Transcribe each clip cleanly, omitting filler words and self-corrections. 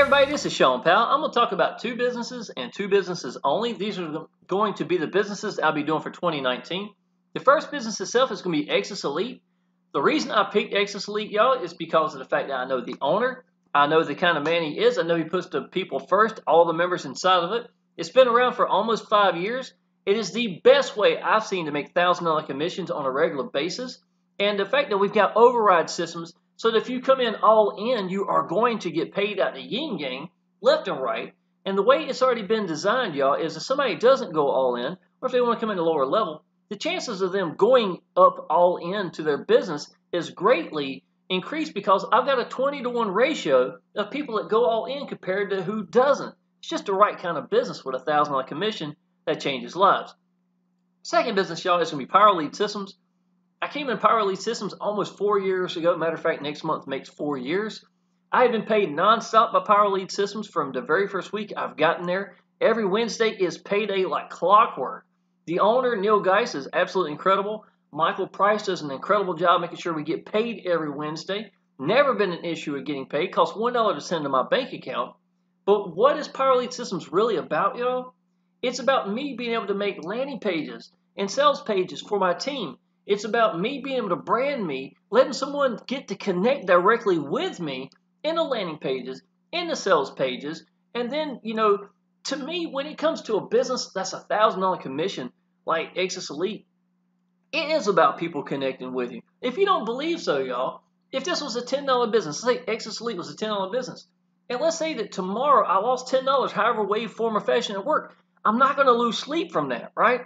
everybody, this is Sean Powell. I'm going to talk about two businesses and two businesses only. These are going to be the businesses I'll be doing for 2019. The first business itself is going to be Exus Elite. The reason I picked Exus Elite, y'all, is because of the fact that I know the owner. I know the kind of man he is. I know he puts the people first, all the members inside of it. It's been around for almost 5 years. It is the best way I've seen to make $1,000 commissions on a regular basis. And the fact that we've got override systems so that if you come in all in, you are going to get paid out the yin yang, left and right. And the way it's already been designed, y'all, is if somebody doesn't go all in, or if they want to come in a lower level, the chances of them going up all in to their business is greatly increased because I've got a 20-to-1 ratio of people that go all in compared to who doesn't. It's just the right kind of business with a $1,000 commission that changes lives. Second business, y'all, is going to be Power Lead Systems. I came in Power Lead Systems almost 4 years ago. Matter of fact, next month makes 4 years. I have been paid nonstop by Power Lead Systems from the very first week I've gotten there. Every Wednesday is payday like clockwork. The owner, Neil Geis, is absolutely incredible. Michael Price does an incredible job making sure we get paid every Wednesday. Never been an issue of getting paid. Costs $1 to send to my bank account. But what is Power Lead Systems really about, y'all? It's about me being able to make landing pages and sales pages for my team. It's about me being able to brand me, letting someone get to connect directly with me in the landing pages, in the sales pages. And then, to me, when it comes to a business that's a $1,000 commission like Exus Elite, it is about people connecting with you. If you don't believe so, y'all, if this was a $10 business, let's say Exus Elite was a $10 business, and let's say that tomorrow I lost $10, however way, form, or fashion at work, I'm not going to lose sleep from that, right?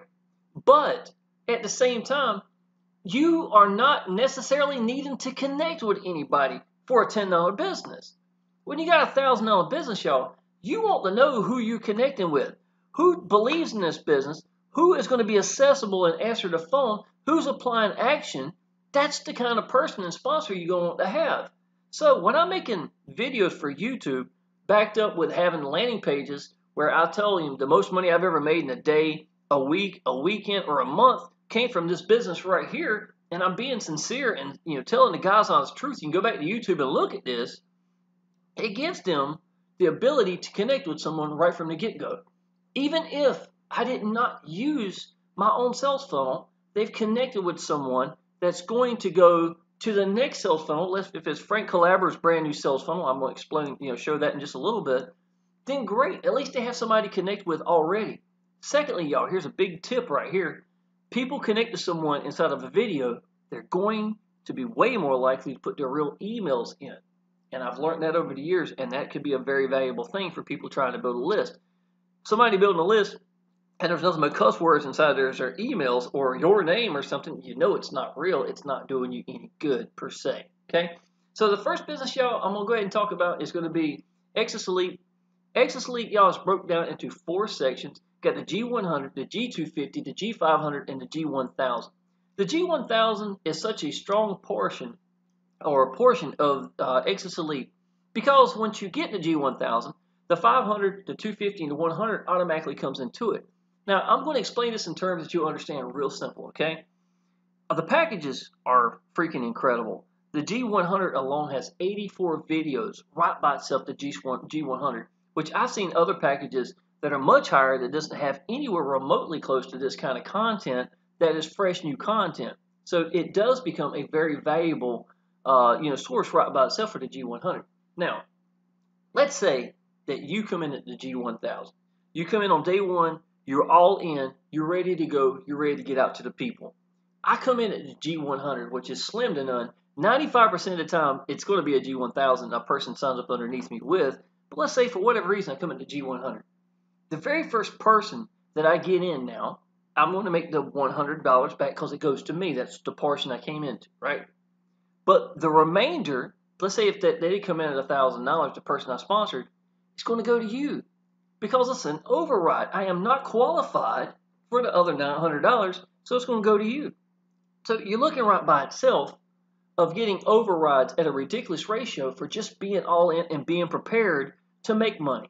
But at the same time, you are not necessarily needing to connect with anybody for a $10 business. When you got a $1,000 business, y'all, you want to know who you're connecting with, who believes in this business, who is going to be accessible and answer the phone, who's applying action. That's the kind of person and sponsor you're going to want to have. So when I'm making videos for YouTube, backed up with having landing pages where I tell you the most money I've ever made in a day, a week, a weekend, or a month came from this business right here, and I'm being sincere and telling the guys honest truth. You can go back to YouTube and look at this. It gives them the ability to connect with someone right from the get-go. Even if I did not use my own sales funnel, they've connected with someone that's going to go to the next sales funnel. If it's Frank Calabra's brand new sales funnel, I'm going to explain, show that in just a little bit. Then great, at least they have somebody to connect with already. Secondly, y'all, here's a big tip right here. People connect to someone inside of a video, they're going to be way more likely to put their real emails in. And I've learned that over the years, and that could be a very valuable thing for people trying to build a list. Somebody building a list, and there's nothing but cuss words inside their emails or your name or something, it's not real. It's not doing you any good per se, okay? So the first business, y'all, I'm going to go ahead and talk about is going to be Exus Elite. Exus Elite, y'all, is broken down into 4 sections. Got the G100, the G250, the G500, and the G1000. The G1000 is such a strong portion of Exus Elite because once you get the G1000, the 500, the 250, and the 100 automatically comes into it. Now, I'm going to explain this in terms that you'll understand real simple, okay? The packages are freaking incredible. The G100 alone has 84 videos right by itself, the G100, which I've seen other packages that are much higher that doesn't have anywhere remotely close to this kind of content that is fresh new content. So it does become a very valuable source right by itself for the G100. Now, let's say that you come in at the G1000. You come in on day one, you're all in, you're ready to go, you're ready to get out to the people. I come in at the G100, which is slim to none. 95% of the time, it's going to be a G1000 a person signs up underneath me with. But let's say for whatever reason I come in the G100. The very first person that I get in now, I'm going to make the $100 back because it goes to me. That's the portion I came into, right? But the remainder, let's say if they did come in at $1,000, the person I sponsored, it's going to go to you because it's an override. I am not qualified for the other $900, so it's going to go to you. So you're looking right by itself of getting overrides at a ridiculous ratio for just being all in and being prepared to make money.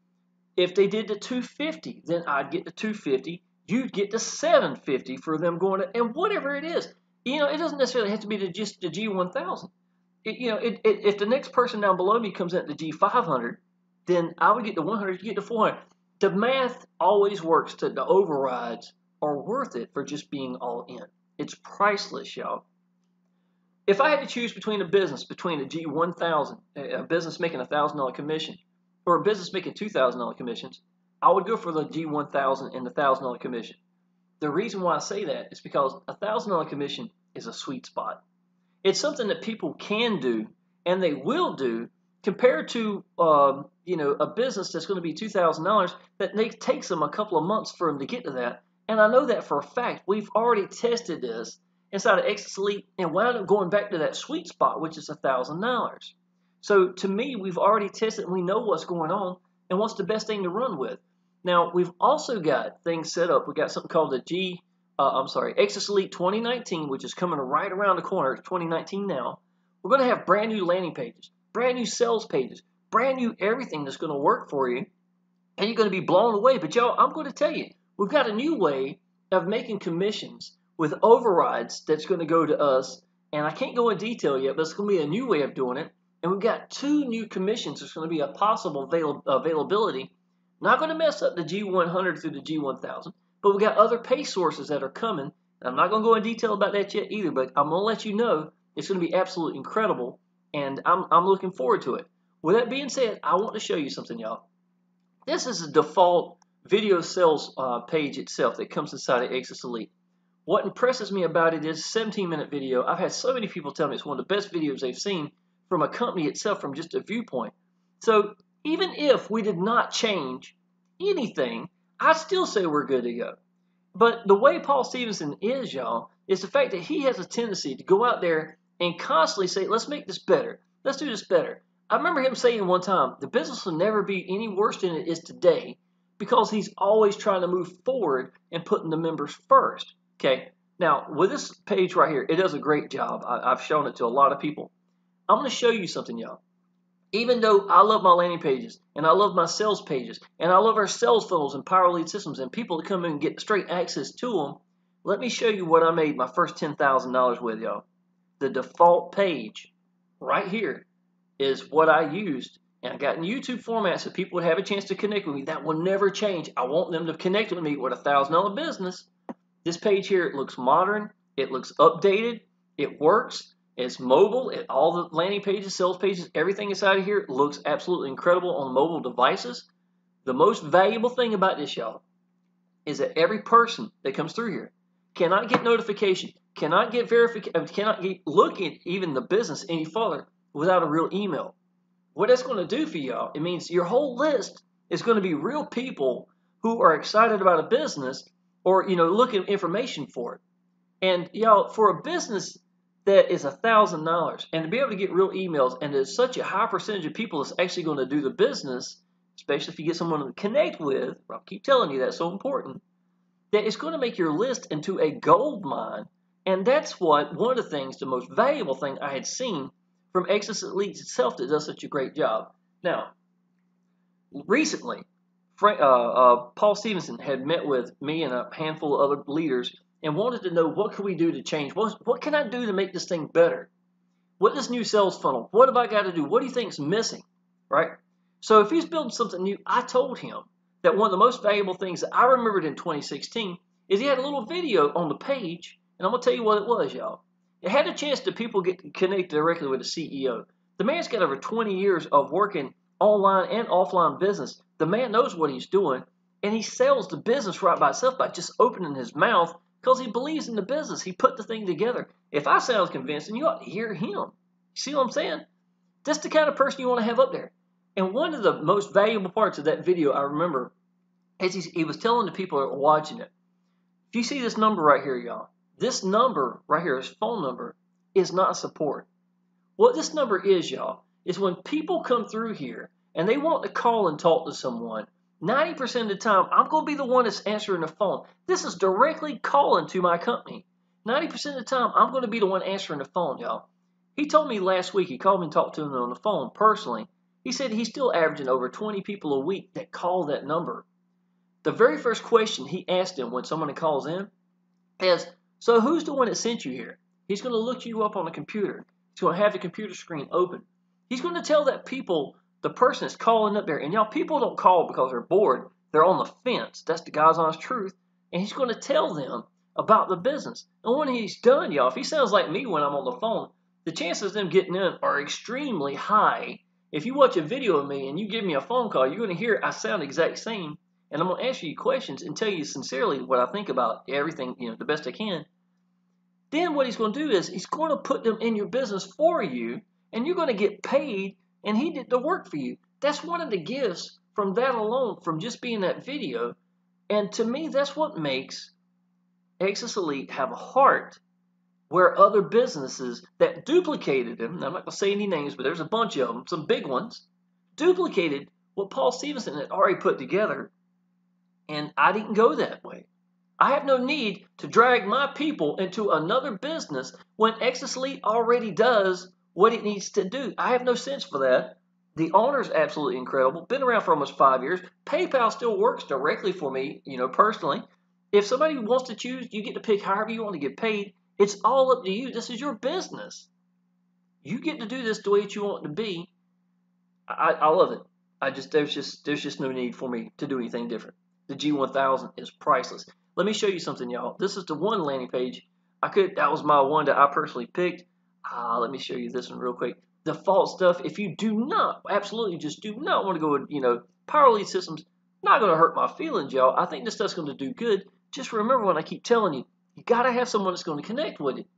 If they did the 250, then I'd get the 250. You'd get the 750 for them going to, and whatever it is. It doesn't necessarily have to be just the G1000. If the next person down below me comes at the G500, then I would get to 100, you get to 400. The math always works. The overrides are worth it for just being all in. It's priceless, y'all. If I had to choose between a G1000, a business making $1,000 commission, or a business making $2,000 commissions, I would go for the G1000 and the $1,000 commission. The reason why I say that is because a $1,000 commission is a sweet spot. It's something that people can do and they will do compared to a business that's going to be $2,000 that takes them a couple of months for them to get to that. And I know that for a fact. We've already tested this inside of Exodus Elite and wound up going back to that sweet spot, which is $1,000. So to me, we've already tested and we know what's going on and what's the best thing to run with. Now, we've also got things set up. We've got something called the Exodus Elite 2019, which is coming right around the corner. It's 2019 now. We're going to have brand new landing pages, brand new sales pages, brand new everything that's going to work for you, and you're going to be blown away. But y'all, I'm going to tell you, we've got a new way of making commissions with overrides that's going to go to us, and I can't go in detail yet, but it's going to be a new way of doing it. And we've got 2 new commissions. There's going to be a possible availability. Not going to mess up the G100 through the G1000, but we've got other pay sources that are coming. And I'm not going to go in detail about that yet either, but I'm going to let you know it's going to be absolutely incredible, and I'm looking forward to it. With that being said, I want to show you something, y'all. This is the default video sales page itself that comes inside of Exodus Elite. What impresses me about it is a 17-minute video. I've had so many people tell me it's one of the best videos they've seen from a company itself from just a viewpoint. So even if we did not change anything, I still say we're good to go. But the way Paul Stevenson is, y'all, is the fact that he has a tendency to go out there and constantly say, let's make this better. Let's do this better. I remember him saying one time, the business will never be any worse than it is today because he's always trying to move forward and putting the members first. Okay. Now, with this page right here, it does a great job. I've shown it to a lot of people. I'm going to show you something, y'all. Even though I love my landing pages, and I love my sales pages, and I love our sales funnels and Power Lead systems, and people to come in and get straight access to them, let me show you what I made my first $10,000 with, y'all. The default page right here is what I used, and I got in YouTube format so people would have a chance to connect with me. That will never change. I want them to connect with me with a $1,000 business. This page here, it looks modern, it looks updated, it works, it's mobile, all the landing pages, sales pages, everything inside of here looks absolutely incredible on mobile devices. The most valuable thing about this, y'all, is that every person that comes through here cannot get notification, cannot get verification, cannot look at even the business any further without a real email. What that's going to do for y'all, it means your whole list is going to be real people who are excited about a business or, looking at information for it. And, y'all, for a business that is $1,000 and to be able to get real emails, and there's such a high percentage of people that's actually going to do the business, especially if you get someone to connect with, I'll keep telling you that's so important, that it's going to make your list into a gold mine. And that's one of the things, the most valuable thing I had seen from Exodus Elite itself that does such a great job. Now, recently, Paul Stevenson had met with me and a handful of other leaders and wanted to know what can we do to change? What can I do to make this thing better? What this new sales funnel? What have I got to do? What do you think is missing? Right? So if he's building something new, I told him that one of the most valuable things that I remembered in 2016 is he had a little video on the page, and I'm going to tell you what it was, y'all. It had a chance that people get connected directly with the CEO. The man's got over 20 years of working online and offline business. The man knows what he's doing, and he sells the business right by itself by just opening his mouth because he believes in the business. He put the thing together. If I sound convincing, you ought to hear him. You see what I'm saying? That's the kind of person you want to have up there. And one of the most valuable parts of that video I remember is he was telling the people that were watching it, if you see this number right here, y'all, this number right here, his phone number, is not support. What this number is, y'all, is when people come through here and they want to call and talk to someone, 90% of the time, I'm going to be the one that's answering the phone. This is directly calling to my company. 90% of the time, I'm going to be the one answering the phone, y'all. He told me last week, he called me and talked to him on the phone personally. He said he's still averaging over 20 people a week that call that number. The very first question he asked him when someone calls in is, so who's the one that sent you here? He's going to look you up on the computer. He's going to have the computer screen open. He's going to tell that people the person is calling up there. And y'all, people don't call because they're bored. They're on the fence. That's the God's honest truth. And he's going to tell them about the business. And when he's done, y'all, if he sounds like me when I'm on the phone, the chances of them getting in are extremely high. If you watch a video of me and you give me a phone call, you're going to hear I sound the exact same. And I'm going to answer you questions and tell you sincerely what I think about everything, the best I can. Then what he's going to do is he's going to put them in your business for you, and you're going to get paid, and he did the work for you. That's one of the gifts from that alone, from just being that video. And to me, that's what makes Exodus Elite have a heart where other businesses that duplicated him, now I'm not going to say any names, but there's a bunch of them, some big ones, duplicated what Paul Stevenson had already put together. And I didn't go that way. I have no need to drag my people into another business when Exodus Elite already does what it needs to do. I have no sense for that. The owner's absolutely incredible. Been around for almost 5 years. PayPal still works directly for me, personally. If somebody wants to choose, you get to pick however you want to get paid. It's all up to you. This is your business. You get to do this the way that you want it to be. I love it. There's just no need for me to do anything different. The G1000 is priceless. Let me show you something, y'all. This is the one landing page. That was my one that I personally picked. Let me show you this one real quick. Default stuff. If you do not, absolutely just do not want to go with, Power Lead Systems, not going to hurt my feelings, y'all. I think this stuff's going to do good. Just remember when I keep telling you, you got to have someone that's going to connect with it.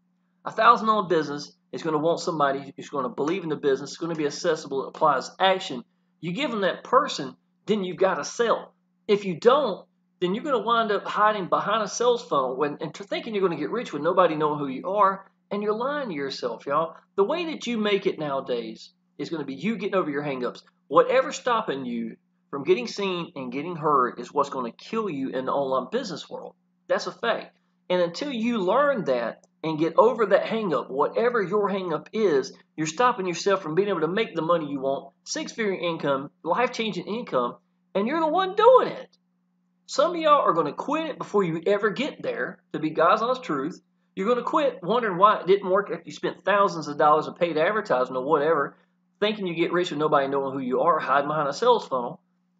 $1,000 business is going to want somebody who's going to believe in the business. It's going to be accessible. It applies action. You give them that person, then you've got to sell. If you don't, then you're going to wind up hiding behind a sales funnel and thinking you're going to get rich with nobody knowing who you are, and you're lying to yourself, y'all. The way that you make it nowadays is going to be you getting over your hangups. Whatever's stopping you from getting seen and getting heard is what's going to kill you in the online business world. That's a fact. And until you learn that and get over that hangup, whatever your hangup is, you're stopping yourself from being able to make the money you want, six-figure income, life-changing income, and you're the one doing it. Some of y'all are going to quit it before you ever get there, to be God's honest truth. You're going to quit wondering why it didn't work after you spent thousands of dollars in paid advertising or whatever, thinking you get rich with nobody knowing who you are, hiding behind a sales funnel.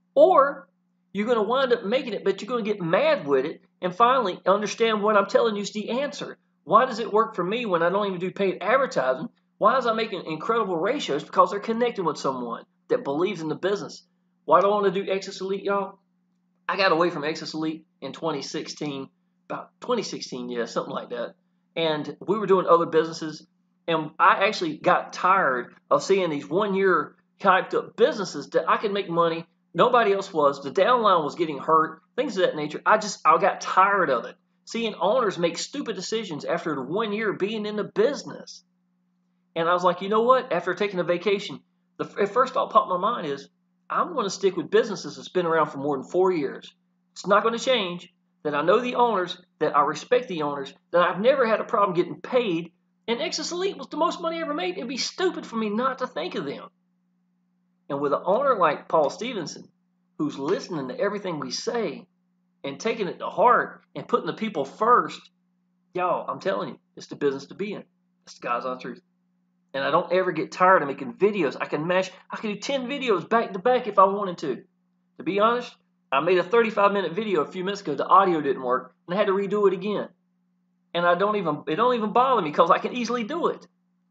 Or you're going to wind up making it, but you're going to get mad with it and finally understand what I'm telling you is the answer. Why does it work for me when I don't even do paid advertising? Why is I making incredible ratios? Because they're connecting with someone that believes in the business. Why do I want to do Exodus Elite, y'all? I got away from Exodus Elite in 2016, about 2016, yeah, something like that. And we were doing other businesses, and I actually got tired of seeing these 1 year hyped up businesses that I could make money. Nobody else was. The downline was getting hurt, things of that nature. I got tired of it. Seeing owners make stupid decisions after 1 year being in the business. And I was like, you know what? After taking a vacation, the first thought popped in my mind is, I'm going to stick with businesses that's been around for more than 4 years. It's not going to change. That I know the owners, that I respect the owners, that I've never had a problem getting paid, and Exodus Elite was the most money I ever made. It'd be stupid for me not to think of them. And with an owner like Paul Stevenson, who's listening to everything we say and taking it to heart and putting the people first, y'all, I'm telling you, it's the business to be in. It's the God's honest truth. And I don't ever get tired of making videos. I can do 10 videos back to back if I wanted to. To be honest, I made a 35-minute video a few minutes ago. The audio didn't work, and I had to redo it again. And it don't even bother me because I can easily do it.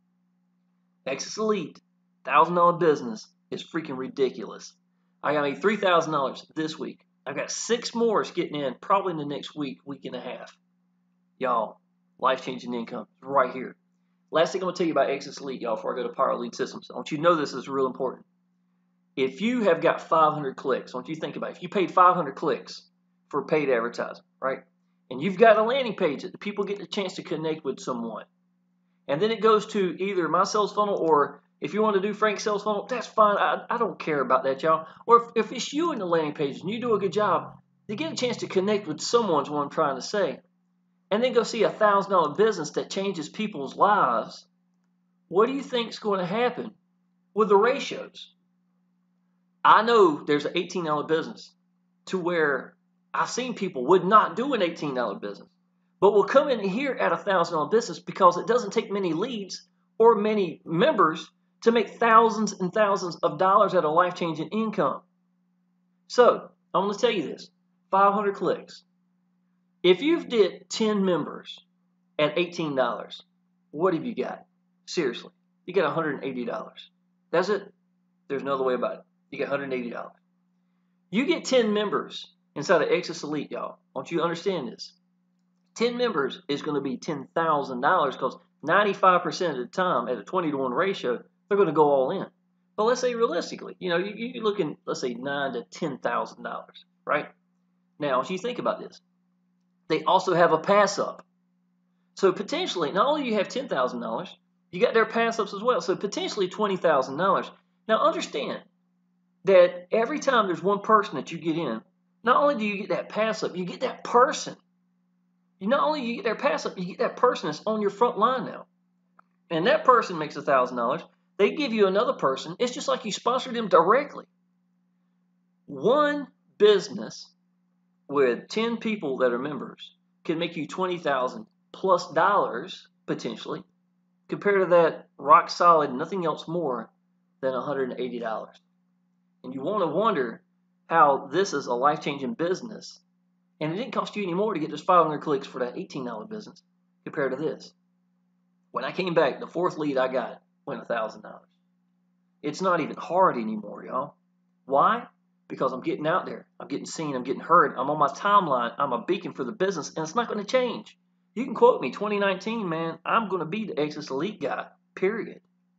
Exodus Elite, $1,000 business is freaking ridiculous. I got made $3,000 this week. I've got 6 more getting in probably in the next week and a half. Y'all, life-changing income right here. Last thing I'm going to tell you about Exodus Elite, y'all, before I go to Power Lead Systems. I want you to know this is real important. If you have got 500 clicks, I want you to think about it. If you paid 500 clicks for paid advertising, right? And you've got a landing page that the people get the chance to connect with someone. And then it goes to either my sales funnel, or if you want to do Frank's sales funnel, that's fine. I don't care about that, y'all. Or if it's you in the landing page and you do a good job, you get a chance to connect with someone is what I'm trying to say. And then go see a $1,000 business that changes people's lives. What do you think is going to happen with the ratios? I know there's an $18 business to where I've seen people would not do an $18 business, but will come in here at a $1,000 business because it doesn't take many leads or many members to make thousands and thousands of dollars at a life-changing income. So, I'm going to tell you this, 500 clicks. If you've did 10 members at $18, what have you got? Seriously, you got $180. That's it. There's no other way about it. You get $180. You get 10 members inside of Exodus Elite, y'all. I want you to understand this. 10 members is going to be $10,000 because 95% of the time at a 20-to-1 ratio, they're going to go all in. But let's say realistically, you're looking, let's say $9,000 to $10,000, right? Now, as you think about this, they also have a pass up. So potentially, not only do you have $10,000, you got their pass ups as well. So potentially $20,000. Now understand that every time there's one person that you get in, not only do you get that pass up, you get that person. Not only do you get their pass up, you get that person that's on your front line now. And that person makes $1,000. They give you another person. It's just like you sponsored them directly. One business with 10 people that are members can make you $20,000 plus potentially, compared to that rock solid, nothing else more than $180. And you want to wonder how this is a life-changing business, and it didn't cost you any more to get those 500 clicks for that $18 business compared to this. When I came back, the fourth lead I got went $1,000. It's not even hard anymore, y'all. Why? Because I'm getting out there. I'm getting seen. I'm getting heard. I'm on my timeline. I'm a beacon for the business, and it's not going to change. You can quote me, 2019, man, I'm going to be the Exodus Elite guy, period.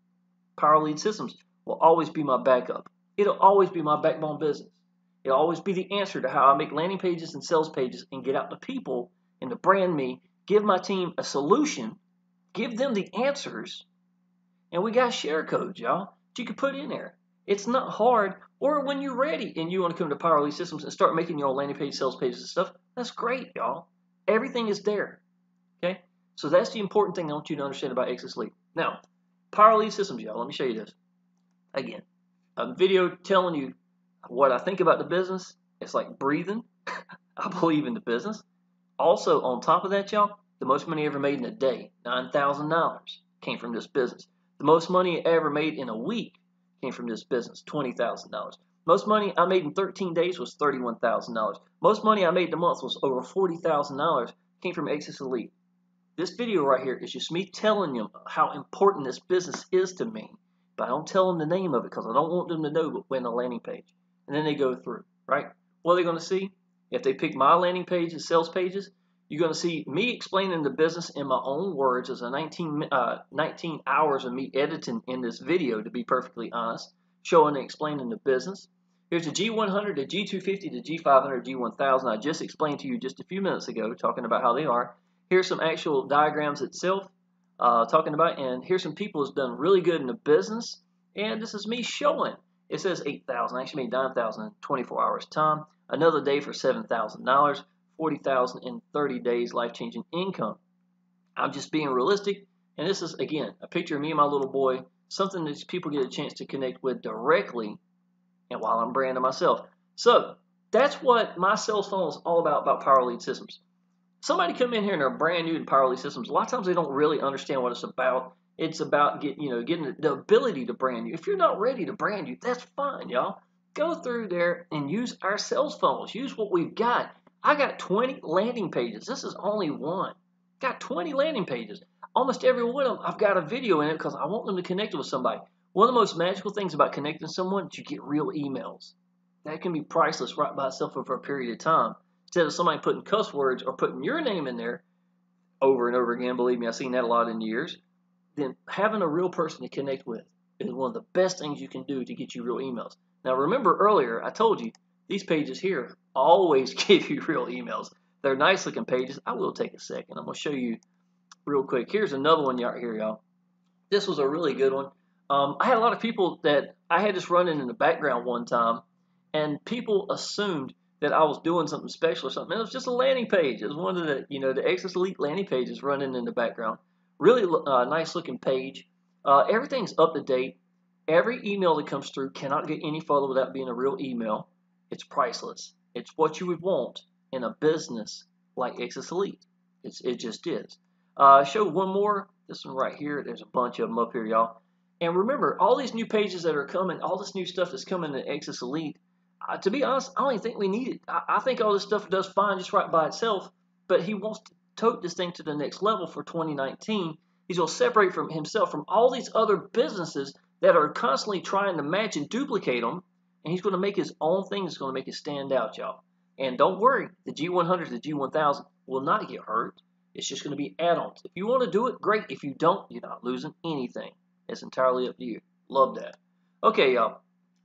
Power Lead Systems will always be my backup. It'll always be my backbone business. It'll always be the answer to how I make landing pages and sales pages and get out to people and to brand me, give my team a solution, give them the answers, and we got share codes, y'all, that you can put in there. It's not hard. Or when you're ready and you want to come to Power Lead Systems and start making your own landing page, sales pages and stuff, that's great, y'all. Everything is there. Okay? So that's the important thing I want you to understand about Exodus Elite. Now, Power Lead Systems, y'all. Let me show you this. Again, a video telling you what I think about the business. It's like breathing. I believe in the business. Also, on top of that, y'all, the most money ever made in a day, $9,000, came from this business. The most money I ever made in a week came from this business, $20,000. Most money I made in 13 days was $31,000. Most money I made in a month was over $40,000, came from Exodus Elite. This video right here is just me telling them how important this business is to me, but I don't tell them the name of it because I don't want them to know but when the landing page. And then they go through, right? What are they going to see? If they pick my landing pages, sales pages, you're going to see me explaining the business in my own words. There's a 19 hours of me editing in this video, to be perfectly honest, showing and explaining the business. Here's the G100, the G250, the G500, G1000 I just explained to you just a few minutes ago, talking about how they are. Here's some actual diagrams itself, talking about, and here's some people who's done really good in the business, and this is me showing. It says 8,000. I actually made 9,000 in 24 hours time. Another day for $7,000. 40,000 in 30 days, life-changing income. I'm just being realistic, and this is, again, a picture of me and my little boy, something that people get a chance to connect with directly, and while I'm branding myself. So that's what my sales funnel is all about Power Lead Systems. Somebody come in here and they're brand new to Power Lead Systems. A lot of times they don't really understand what it's about. It's about getting the ability to brand you. If you're not ready to brand you, that's fine, y'all. Go through there and use our sales funnels. Use what we've got. I got 20 landing pages. This is only one. Got 20 landing pages. Almost every one of them, I've got a video in it because I want them to connect with somebody. One of the most magical things about connecting with someone is you get real emails. That can be priceless right by itself over a period of time. Instead of somebody putting cuss words or putting your name in there over and over again, believe me, I've seen that a lot in the years, then having a real person to connect with is one of the best things you can do to get you real emails. Now, remember earlier, I told you, these pages here always give you real emails. They're nice looking pages. I will take a second. I'm going to show you real quick. Here's another one right here, y'all. This was a really good one. I had a lot of people that I had this running in the background one time, and people assumed that I was doing something special or something. It was just a landing page. It was one of the, the Exodus Elite landing pages running in the background. Really nice looking page. Everything's up to date. Every email that comes through cannot get any further without being a real email. It's priceless. It's what you would want in a business like Exodus Elite. It just is. Show one more. This one right here. There's a bunch of them up here, y'all. And remember, all these new pages that are coming, all this new stuff that's coming to Exodus Elite, to be honest, I don't even think we need it. I think all this stuff does fine just right by itself, but he wants to tote this thing to the next level for 2019. He's going to separate from himself from all these other businesses that are constantly trying to match and duplicate them, and he's going to make his own thing that's going to make it stand out, y'all. And don't worry, the G100, the G1000 will not get hurt. It's just going to be add-ons. If you want to do it, great. If you don't, you're not losing anything. It's entirely up to you. Love that. Okay, y'all.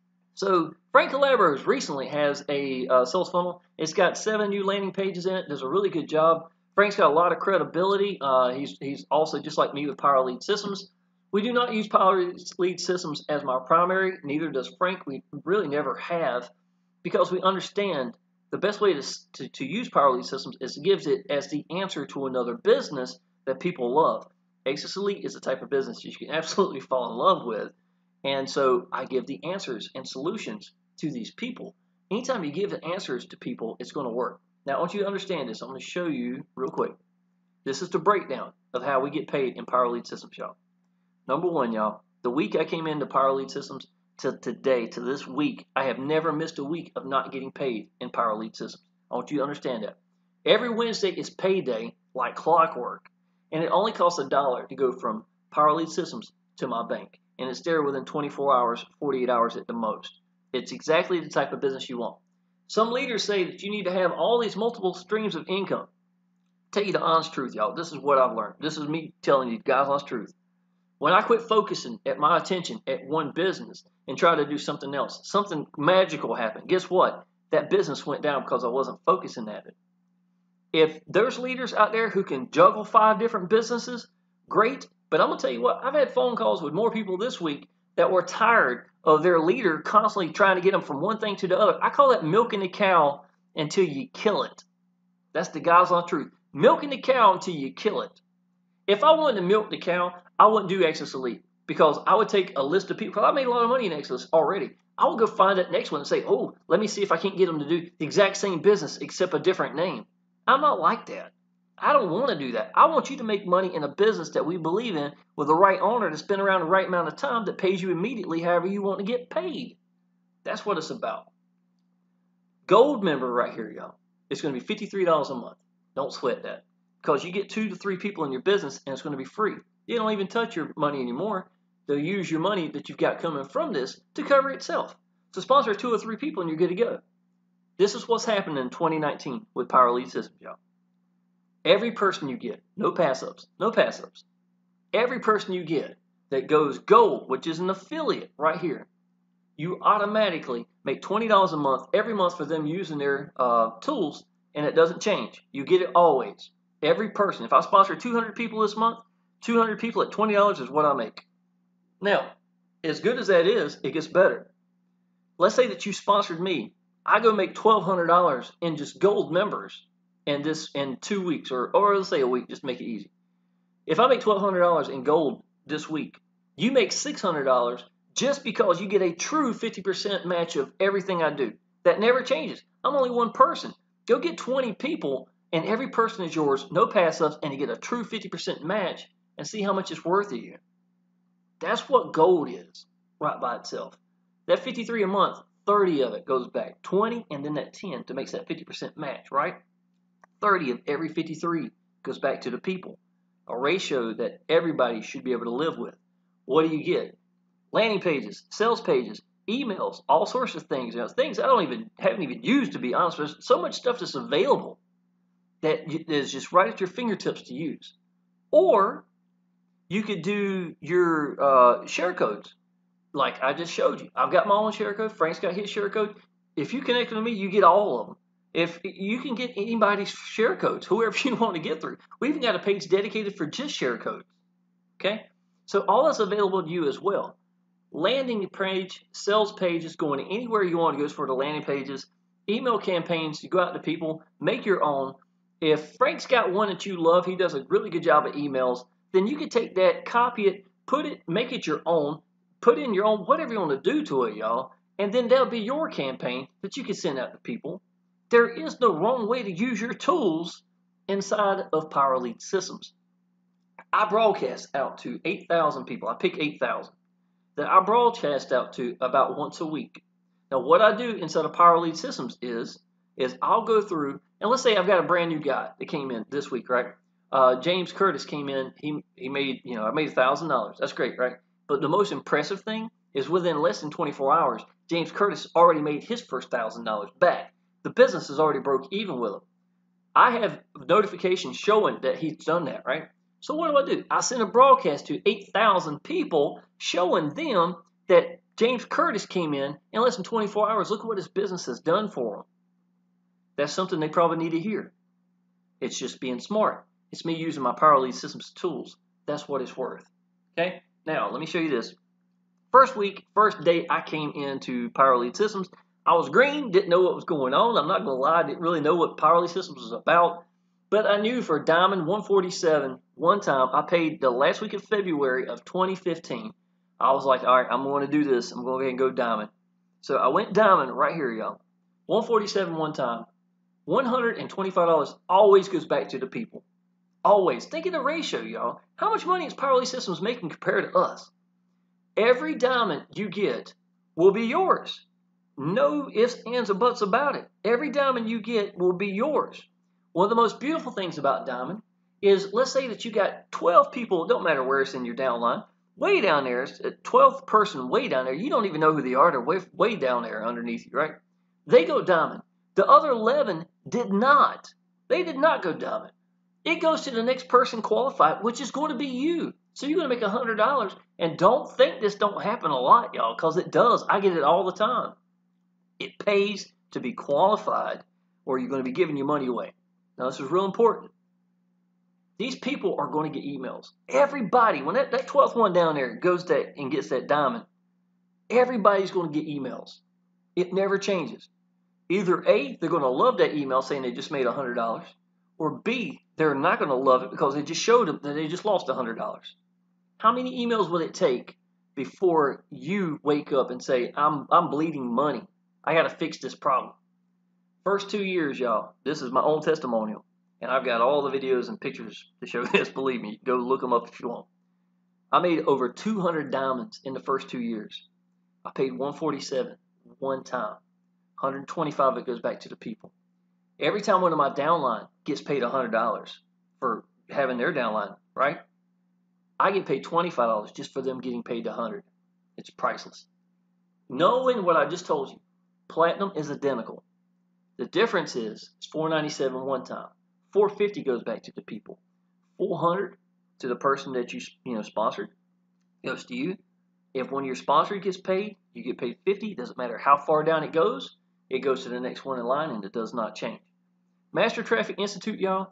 So Frank Calabros recently has a sales funnel. It's got 7 new landing pages in it. Does a really good job. Frank's got a lot of credibility. He's also just like me with Power Lead Systems. We do not use Power Lead Systems as my primary. Neither does Frank. We really never have, because we understand the best way to use Power Lead Systems is to give it as the answer to another business that people love. Exodus Elite is the type of business you can absolutely fall in love with. And so I give the answers and solutions to these people. Anytime you give the answers to people, it's going to work. Now, I want you to understand this. I'm going to show you real quick. This is the breakdown of how we get paid in Power Lead Systems, y'all. Number one, y'all, the week I came into Power Lead Systems to today, to this week, I have never missed a week of not getting paid in Power Lead Systems. I want you to understand that. Every Wednesday is payday like clockwork, and it only costs $1 to go from Power Lead Systems to my bank, and it's there within 24 hours, 48 hours at the most. It's exactly the type of business you want. Some leaders say that you need to have all these multiple streams of income. Tell you the honest truth, y'all. This is what I've learned. This is me telling you guys honest truth. When I quit focusing at my attention at one business and try to do something else, something magical happened. Guess what? That business went down because I wasn't focusing at it. If there's leaders out there who can juggle 5 different businesses, great. But I'm going to tell you what, I've had phone calls with more people this week that were tired of their leader constantly trying to get them from one thing to the other. I call that milking the cow until you kill it. That's the God's honest truth. Milking the cow until you kill it. If I wanted to milk the cow, I wouldn't do Exodus Elite, because I would take a list of people. Because I made a lot of money in Exodus already. I would go find that next one and say, oh, let me see if I can't get them to do the exact same business except a different name. I'm not like that. I don't want to do that. I want you to make money in a business that we believe in with the right owner that's been around the right amount of time that pays you immediately however you want to get paid. That's what it's about. Gold member right here, y'all. It's going to be $53 a month. Don't sweat that. Because you get 2 to 3 people in your business and it's going to be free. You don't even touch your money anymore. They'll use your money that you've got coming from this to cover itself. So sponsor 2 or 3 people and you're good to go. This is what's happening in 2019 with Power Lead Systems, y'all. Every person you get, no pass-ups, no pass-ups. Every person you get that goes gold, which is an affiliate right here, you automatically make $20 a month every month for them using their tools, and it doesn't change. You get it always. Every person. If I sponsor 200 people this month, 200 people at $20 is what I make. Now, as good as that is, it gets better. Let's say that you sponsored me. I go make $1,200 in just gold members in 2 weeks, or let's say a week, just to make it easy. If I make $1,200 in gold this week, you make $600 just because you get a true 50% match of everything I do. That never changes. I'm only one person. Go get 20 people, and every person is yours, no pass-ups, and you get a true 50% match, and see how much it's worth to you. That's what gold is, right by itself. That $53 a month, 30 of it goes back. 20, and then that 10 to make that 50% match, right? 30 of every 53 goes back to the people. A ratio that everybody should be able to live with. What do you get? Landing pages, sales pages, emails, all sorts of things. You know, things I haven't even used, to be honest. There's so much stuff that's available that is just right at your fingertips to use. Or you could do your share codes, like I just showed you. I've got my own share code. Frank's got his share code. If you connect with me, you get all of them. If you can get anybody's share codes, whoever you want to get through. We even got a page dedicated for just share codes. Okay? So all that's available to you as well. Landing page, sales pages, going anywhere you want to go for the landing pages, email campaigns, you go out to people, make your own. If Frank's got one that you love, he does a really good job of emails, then you can take that, copy it, make it your own, put in your own, whatever you want to do to it, y'all, and then that'll be your campaign that you can send out to people. There is no wrong way to use your tools inside of Power Lead Systems. I broadcast out to 8,000 people. I pick 8,000. that I broadcast out to about once a week. Now, what I do inside of Power Lead Systems is I'll go through, and let's say I've got a brand new guy that came in this week, right? James Curtis came in. He made, I made $1,000. That's great, right? But the most impressive thing is within less than 24 hours, James Curtis already made his first $1,000 back. The business has already broke even with him. I have notifications showing that he's done that, right? So what do? I send a broadcast to 8,000 people showing them that James Curtis came in less than 24 hours. Look what his business has done for him. That's something they probably need to hear. It's just being smart. It's me using my Power Lead Systems tools. That's what it's worth. Okay? Now, let me show you this. First day I came into Power Lead Systems, I was green, didn't know what was going on. I'm not going to lie, I didn't really know what Power Lead Systems was about. But I knew for Diamond 147, one time, I paid the last week of February of 2015. I was like, all right, I'm going to do this. I'm going to go ahead and go Diamond. So I went Diamond right here, y'all. 147 one time. $125 always goes back to the people. Always. Think of the ratio, y'all. How much money is Power Lead Systems making compared to us? Every diamond you get will be yours. No ifs, ands, or buts about it. Every diamond you get will be yours. One of the most beautiful things about diamond is, let's say that you got 12 people, it don't matter where it's in your downline, way down there, it's a 12th person way down there, you don't even know who they are, they're way down there underneath you, right? They go diamond. The other 11 did not. They did not go diamond. It goes to the next person qualified, which is going to be you. So you're going to make $100, and don't think this don't happen a lot, y'all, because it does. I get it all the time. It pays to be qualified, or you're going to be giving your money away. Now, this is real important. These people are going to get emails. Everybody, when that 12th one down there goes and gets that diamond, everybody's going to get emails. It never changes. Either A, they're going to love that email saying they just made $100, or B, they're not going to love it because it just showed them that they just lost $100. How many emails will it take before you wake up and say, I'm bleeding money. I got to fix this problem? First 2 years, y'all, this is my own testimonial, and I've got all the videos and pictures to show this. Believe me, go look them up if you want. I made over 200 diamonds in the first 2 years. I paid $147 one time. $125 of it goes back to the people. Every time one of my downline gets paid $100 for having their downline, right? I get paid $25 just for them getting paid $100. It's priceless. Knowing what I just told you, platinum is identical. The difference is it's $497 one time. $450 goes back to the people. $400 to the person that you sponsored goes to you. If one of your sponsors gets paid, you get paid $50. Doesn't matter how far down it goes to the next one in line, and it does not change. Master Traffic Institute, y'all.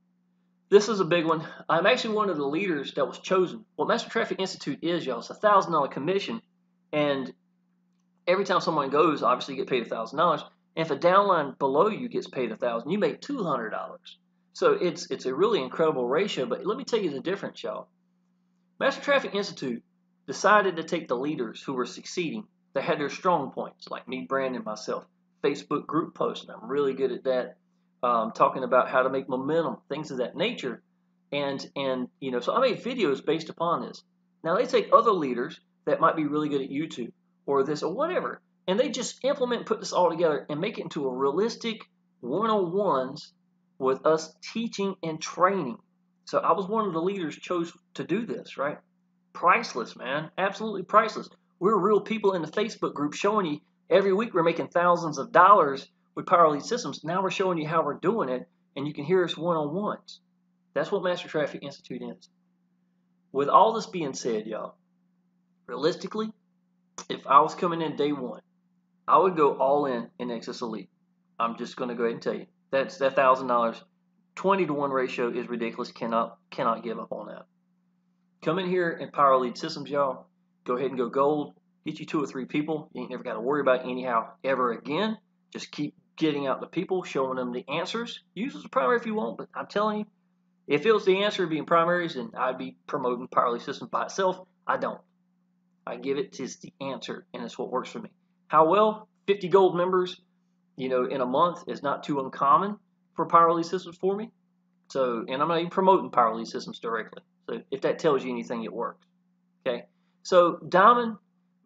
This is a big one. I'm actually one of the leaders that was chosen. What Master Traffic Institute is, y'all, it's a $1,000 commission, and every time someone goes, obviously you get paid $1,000. And if a downline below you gets paid $1,000, you make $200. So it's a really incredible ratio. But let me tell you the difference, y'all. Master Traffic Institute decided to take the leaders who were succeeding, that had their strong points, like me, Brandon, myself, Facebook group posting. I'm really good at that. Talking about how to make momentum, things of that nature. And so I made videos based upon this. Now they take other leaders that might be really good at YouTube or this or whatever, and they just implement and put this all together and make it into a realistic one-on-ones with us teaching and training. So I was one of the leaders chose to do this, right? Priceless, man. Absolutely priceless. We're real people in the Facebook group showing you every week we're making thousands of dollars with Power Lead Systems. Now we're showing you how we're doing it, and you can hear us one-on-ones. That's what Master Traffic Institute is. With all this being said, y'all, realistically, if I was coming in day one, I would go all in Access Elite. I'm just going to go ahead and tell you. That's that $1,000. 20-to-1 ratio is ridiculous. Cannot give up on that. Come in here in Power Lead Systems, y'all. Go ahead and go gold. Get you 2 or 3 people. You ain't never got to worry about anyhow ever again. Just keep getting out the people, showing them the answers. Use it as a primary if you want, but I'm telling you, if it was the answer being primaries, then I'd be promoting Power Lead Systems by itself. I don't. I give it as the answer, and it's what works for me. How well? 50 gold members, in a month is not too uncommon for Power Lead Systems for me. So, and I'm not even promoting Power Lead Systems directly. So if that tells you anything, it works. Okay. So Diamond,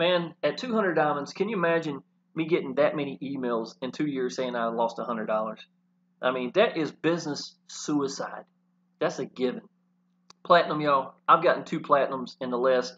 Man, at 200 diamonds, can you imagine me getting that many emails in 2 years saying I lost $100? I mean, that is business suicide. That's a given. Platinum, y'all. I've gotten 2 platinums in the last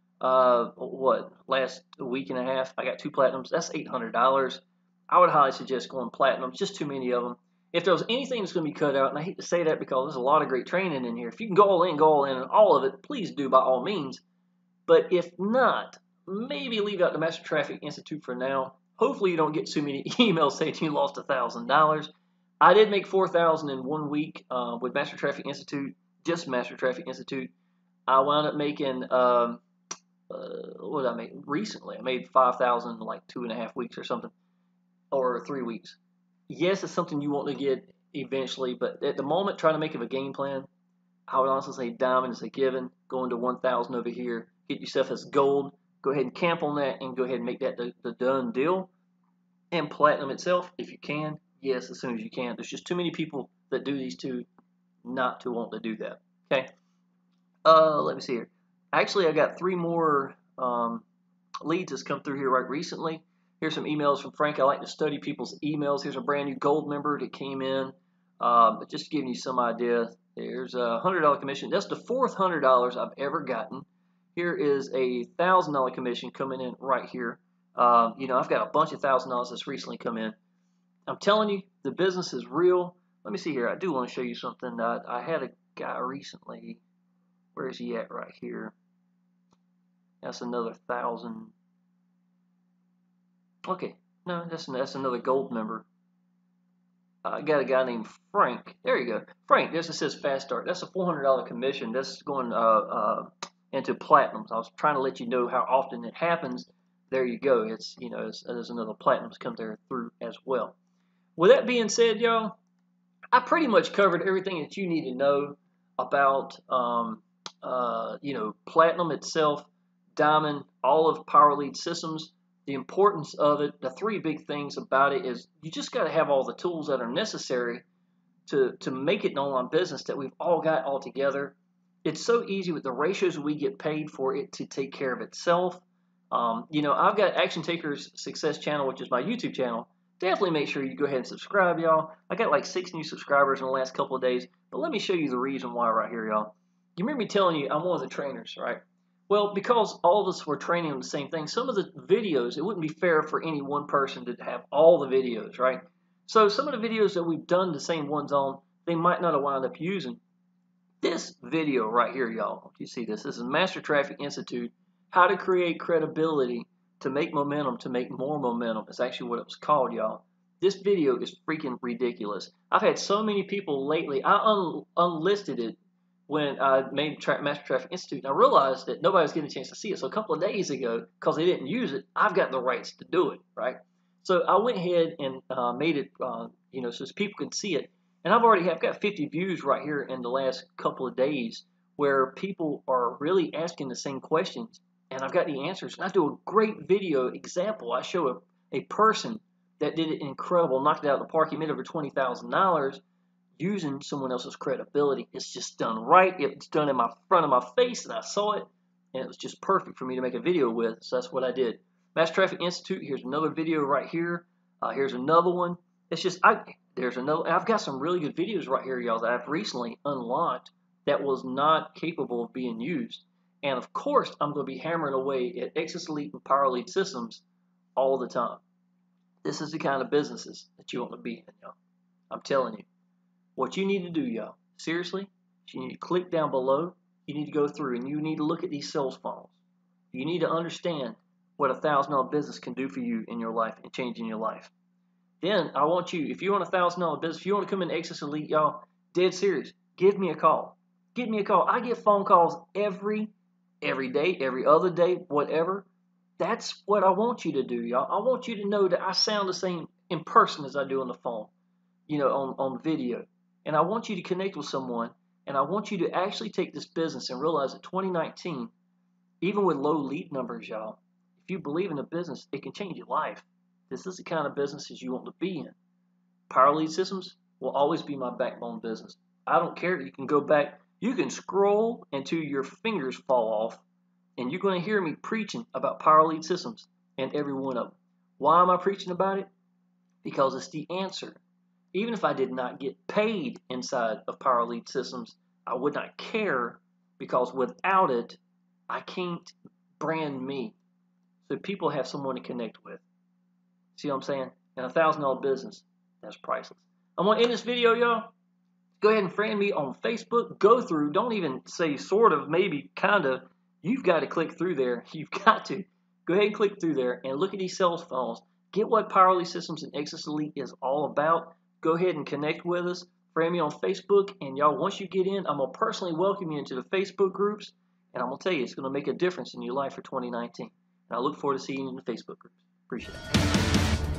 last week and a half. I got 2 platinums. That's $800. I would highly suggest going platinum. Just too many of them. If there was anything that's going to be cut out, and I hate to say that because there's a lot of great training in here. If you can go all in and all of it, please do by all means. But if not, maybe leave out the Master Traffic Institute for now. Hopefully you don't get too many emails saying you lost $1,000. I did make $4,000 in 1 week with Master Traffic Institute, just Master Traffic Institute. I wound up making what did I make recently? I made $5,000 in like 2.5 weeks or something, or 3 weeks. Yes, it's something you want to get eventually, but at the moment, trying to make it a game plan, I would honestly say diamond is a given. Going to 1,000 over here, get yourself as gold. Go ahead and camp on that, and go ahead and make that the done deal. And platinum itself, if you can, yes, as soon as you can. There's just too many people that do these two not to want to do that. Okay. Let me see here. Actually, I got 3 more leads that's come through here right recently. Here's some emails from Frank. I like to study people's emails. Here's a brand new gold member that came in. Just giving you some idea. There's a $100 commission. That's the 4th $100 I've ever gotten. Here is a $1,000 commission coming in right here. You know, I've got a bunch of $1,000 that's recently come in. I'm telling you, the business is real. Let me see here. I do want to show you something. I had a guy recently. Where is he at right here? That's another 1,000. Okay, no, that's another gold member. I got a guy named Frank. There you go. Frank, this says Fast Start. That's a $400 commission. That's going into platinums. I was trying to let you know how often it happens. There you go. It's, you know, there's another platinums come there through as well. With that being said, y'all, I pretty much covered everything that you need to know about, you know, platinum itself, diamond, all of Power Lead Systems. The importance of it, the 3 big things about it is you just got to have all the tools that are necessary to make it an online business that we've all got all together. It's so easy with the ratios we get paid for it to take care of itself. You know, I've got Action Takers Success Channel, which is my YouTube channel. Definitely make sure you go ahead and subscribe, y'all. I got like 6 new subscribers in the last couple of days, but let me show you the reason why right here, y'all. You remember me telling you I'm one of the trainers, right? Well, because all of us were training on the same thing, some of the videos, it wouldn't be fair for any one person to have all the videos, right? So some of the videos that we've done the same ones on, they might not have wound up using. This video right here, y'all, you see this? This is Master Traffic Institute, how to create credibility to make momentum, to make more momentum. It's actually what it was called, y'all. This video is freaking ridiculous. I've had so many people lately, I unlisted it when I made Master Traffic Institute, and I realized that nobody was getting a chance to see it. So a couple of days ago, because they didn't use it, I've got the rights to do it, right? So I went ahead and made it, you know, so people can see it. And I've got 50 views right here in the last couple of days where people are really asking the same questions, and I've got the answers. And I do a great video example. I show a person that did it incredible, knocked it out of the park. He made over $20,000. Using someone else's credibility. It's just done right. It's done in front of my face, and I saw it, and it was just perfect for me to make a video with. So that's what I did. Master Traffic Institute. Here's another video right here. Here's another one. It's just there's another. I've got some really good videos right here, y'all, that I've recently unlocked that was not capable of being used. And of course, I'm going to be hammering away at Exodus Elite and Power Lead Systems all the time. This is the kind of businesses that you want to be in, y'all. I'm telling you. What you need to do, y'all, seriously, you need to click down below. You need to go through and you need to look at these sales funnels. You need to understand what a $1,000 business can do for you in your life and changing your life. Then I want you, if you want a $1,000 business, if you want to come in Exodus Elite, y'all, dead serious, give me a call. Give me a call. I get phone calls every day, every other day, whatever. That's what I want you to do, y'all. I want you to know that I sound the same in person as I do on the phone, you know, on video. And I want you to connect with someone, and I want you to actually take this business and realize that 2019, even with low lead numbers, y'all, if you believe in a business, it can change your life. This is the kind of businesses you want to be in. Power Lead Systems will always be my backbone business. I don't care. You can go back. You can scroll until your fingers fall off And you're going to hear me preaching about Power Lead Systems and every one of them. Why am I preaching about it? Because it's the answer. Even if I did not get paid inside of Power Lead Systems, I would not care, because without it, I can't brand me. So people have someone to connect with. See what I'm saying? And $1,000 business, that's priceless. I'm going to end this video, y'all. Go ahead and friend me on Facebook. Go through. Don't even say sort of, maybe, kind of. You've got to click through there. You've got to. Go ahead and click through there and look at these sales funnels. Get what Power Lead Systems and Exodus Elite is all about. Go ahead and connect with us. Friend me on Facebook. And y'all, once you get in, I'm going to personally welcome you into the Facebook groups. And I'm going to tell you, it's going to make a difference in your life for 2019. And I look forward to seeing you in the Facebook groups. Appreciate it.